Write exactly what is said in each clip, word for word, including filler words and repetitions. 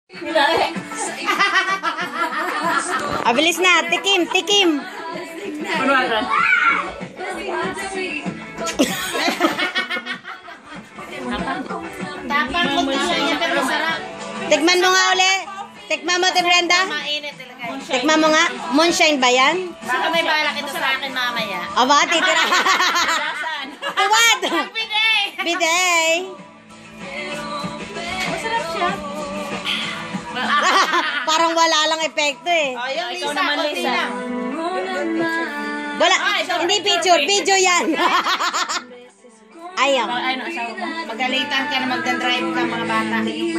Abilis na, tikim, tikim. Ano agad? Tapang ko siya pero sarap. Tikman mo nga uli. Tikman mo, Te Brenda. Mainit talaga. Tikman mo nga. Moonshine ba yan? Baka may balak ito sa akin mamaya. Aba, titira. Saan? Tuwad. Biday! Biday. Masarap siya. Parang wala lang epekto eh. Oh, yung Ikaw Lisa, naman, konti Lisa. lang. Wala, hindi picture, video yan. Ayaw. Ay, ano, asawa mo? Magalitan ka na magdadrive ka mga bata.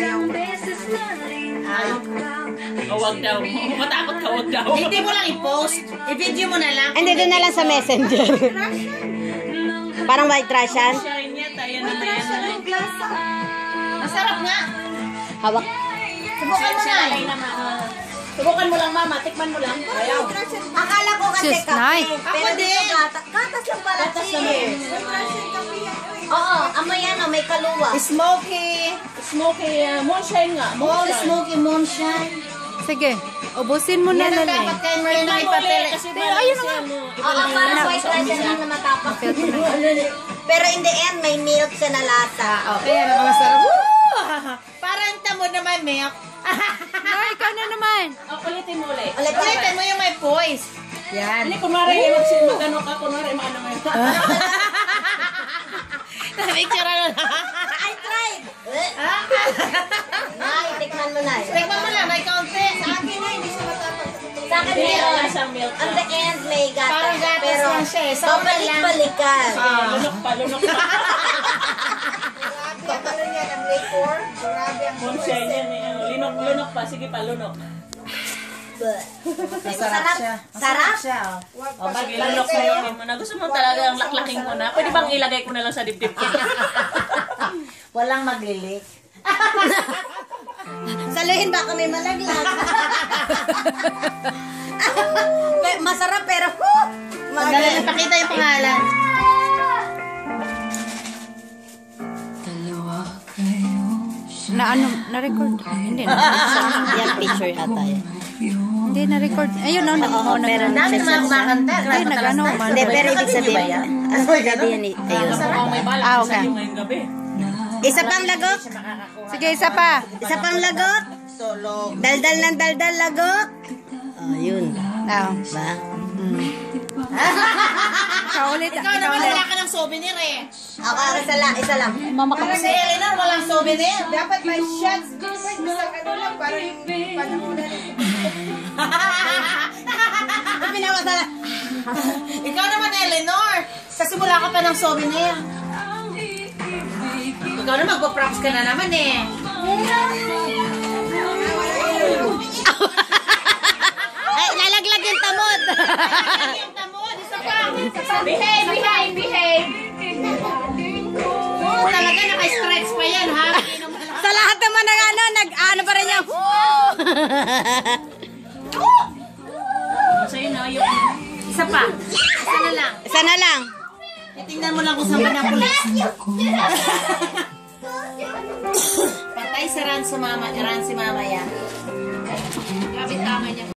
Ay. O, wag daw. Matakot ka, wag daw. Hindi mo lang i-post. I-video mo na lang. Hindi, doon na lang sa messenger. Parang white trash yan. Shine niya, tayo na na yan. Masarap nga. Hawak. Subukan mo na. Subukan mo lang, mama. Tikman mo lang. Ayaw. Akala ko kasi Sus, kape. Nay. Pero Ako din. dito gata. Gatas lang pala. Gatas siya. lang. Oo, amoy ano, may kaluwa. Smoky. Smoky, uh, moonshine nga. Oh, Moonshine. smoky moonshine. Sige, ubusin mo Yan ang dapat kayo meron na ipatili. Kasi ayun na nga. Oo, para white rice yan lang na matapang. Pero in the end, may milk siya na lasa. Okay, ano ka masarap? Woo! Parang tamo naman, Milk. Ay, ikaw na naman. O, ulitin mo ulit. Ulit Ulitin mo yung may voice. Yan. Hindi, kunwari, mag-ano ka, kunwari, maano mo yun. Picture na lang. I tried! Nay, tikman mo na. Tingnan mo lang, may kaunti. Sa akin na, hindi siya matapang. Sa akin Hindi, meron. wala siyang milk. On the end, may gatas. Parang gatas pero lang siya eh. Sa una lang. babalik-balikan. Ah, lunok pa, lunok pa. Grabe, ang ano niya, ang liquor. Grabe ang Moonshine yan eh. Ano, Lunok, lunok pa. Sige pa, lunok. Masarap siya. Sarap? siya. O, sige, lunok na yun mo na. Gusto mo talagang laklaking ko na. Pwede bang ilagay ko na lang sa dibdib ko? Walang maglilik. Saluhin ba kami malaglag? Masarap pero whew! Magaling, pakita yung pangalan. Na ano, na-record? Hindi na. Yan, picture ata yan. Hindi na-record. Ayun, no, Oo, pero Dami naman kumakanta. Hindi, nag-ano. Hindi, pero ibig sabihin, ano sabihin ni ayun. Mukhang may balak Ah, sa okay. iyo ngayong gabi. Isa pang lagot. Sige, isa pa. Isa pang lagot. Daldal ng daldal lagot. Oh, yun. Ah, Ba? ikaw ulit. Ikaw Ikaw naman ulit. wala ka ng souvenir eh. Ako, isa lang, isa lang. Mama ka. Si Eleanor walang souvenir. Dapat may shots. Isang ano lang, parang panahon na rin. Pinawasala. Ikaw naman, Eleanor. Kasi wala ka pa ng souvenir. Ikaw na magpo-props ka na naman eh. Ay, lalaglag yung tamod. Yung tamod, isa pa. Behave, behave, behave. Oo, talaga naka-stretch pa yan, ha? Sa lahat naman ng ano, nag-ano pa rin yung Sa'yo na yung... Isa pa. Isa na lang. Isa na lang. Titingnan mo lang kung saan ba na pulis. Patay si Ran si Mama, Ran si Mama yan. Grabe tama niya.